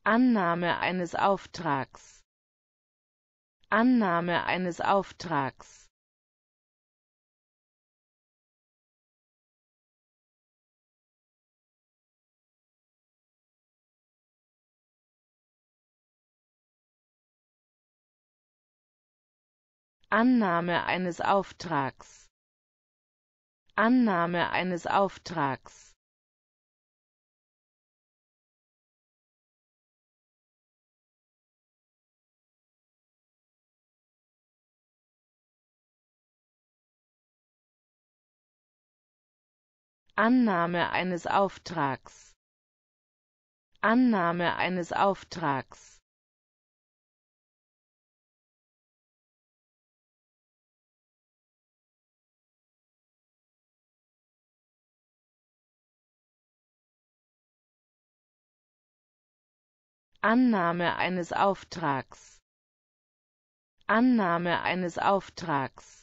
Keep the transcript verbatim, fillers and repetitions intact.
Annahme eines Auftrags. Annahme eines Auftrags. Annahme eines Auftrags. Annahme eines Auftrags. Annahme eines Auftrags. Annahme eines Auftrags. Annahme eines Auftrags. Annahme eines Auftrags.